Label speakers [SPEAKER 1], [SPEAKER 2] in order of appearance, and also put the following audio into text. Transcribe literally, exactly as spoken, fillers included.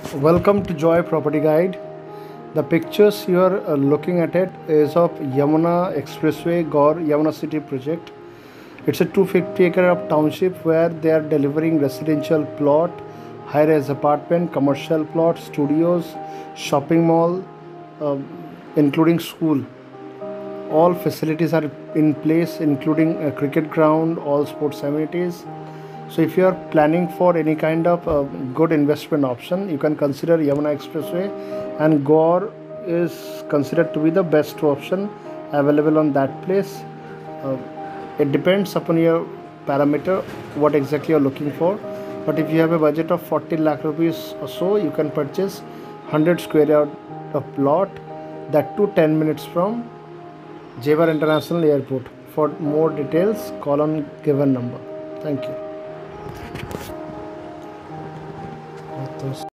[SPEAKER 1] Welcome to Joy Property Guide. The pictures you are uh, looking at it is of Yamuna Expressway Gaur Yamuna City project. It's a two hundred fifty acre of township where they are delivering residential plot, high-rise apartment, commercial plot, studios, shopping mall, uh, including school. All facilities are in place, including a cricket ground, all sports amenities. So if you are planning for any kind of uh, good investment option, you can consider Yamuna Expressway, and Gaur is considered to be the best option available on that place. Uh, it depends upon your parameter, what exactly you are looking for. But if you have a budget of forty lakh rupees or so, you can purchase one hundred square yard of plot, that too ten minutes from Jewar International Airport. For more details, call on given number. Thank you.